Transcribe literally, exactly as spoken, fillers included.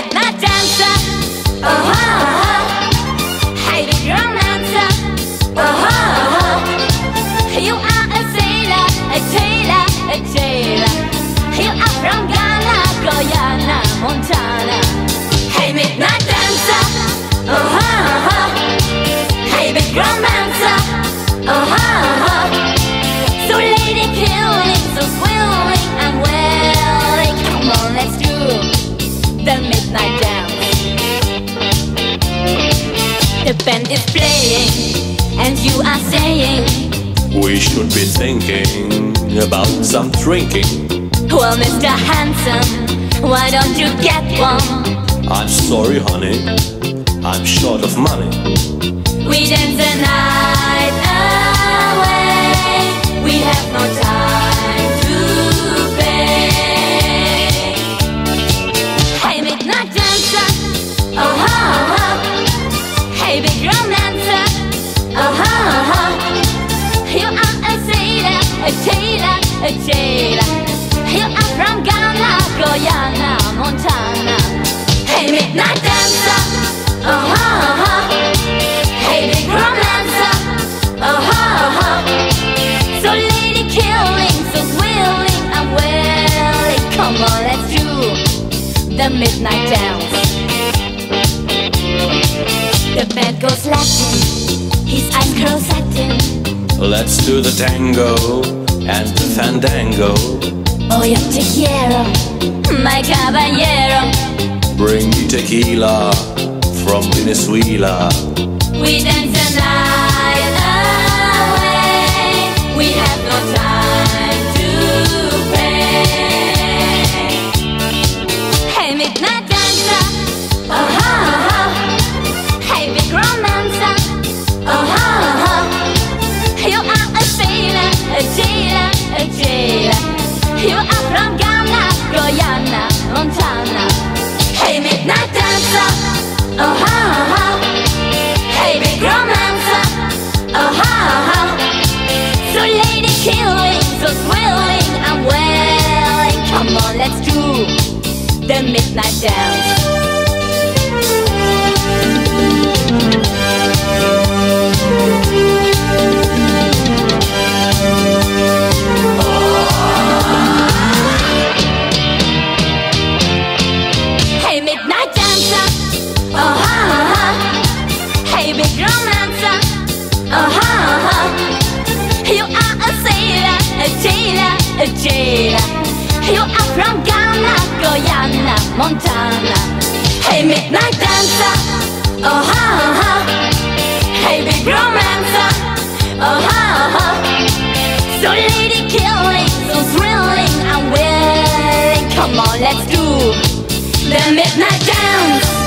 midnight dancer. Oh, oh, oh. Hey, big romancer. Oh, oh, oh. You are a sailor, a tailor, a tailor. You are from Ghana, Guyana, Montana. Hey, midnight dancer. Oh, oh, oh. Hey, big romancer. Oh, oh, oh. So lady killing, so swilling and welling. Come on, let's do the midnight dance. The band is playing and you are saying we should be thinking about some drinking. Well, Mister Handsome, why don't you get one? I'm sorry, honey, I'm short of money. We dance the night away, we have no time to pay. Hey, midnight dancer, oh, oh, oh. Hey, big romancer, oh, oh, oh. You are a sailor, a tailor, a tailor. You are from Ghana, Guyana, Montana. Hey, midnight dancer, oh, oh, oh. Hey, big romancer, oh, oh, oh. So lady killing, so swilling and welling. Come on, let's do the midnight dance. The band goes Latin, his eyes curl satin. Let's do the tango and the fandango. Oh, yo te quiero, my caballero. Bring me tequila from Venezuela. We dance the night away, we have no time to pay. Hey, midnight dancer, oh, oh, oh. Hey, big romancer, oh, oh, oh. You are a sailor, a jailer, a jailer. You are from Ghana, Guyana, Montana. Hey, midnight dancer, oh, oh, oh. Hey, big romancer, oh, oh, oh. So lady killing, so swilling and welling. Come on, let's do the midnight dance. Hey, midnight dancer, oh, oh, oh. Hey, big romancer, oh, oh, oh. You are a sailor, a tailor, a jailer. You are from Ghana, Guyana, Montana. Hey, midnight dancer, oh, oh, oh. Hey, big romancer, oh, oh, oh. So lady killing, so thrilling and willing. Come on, let's do the midnight dance.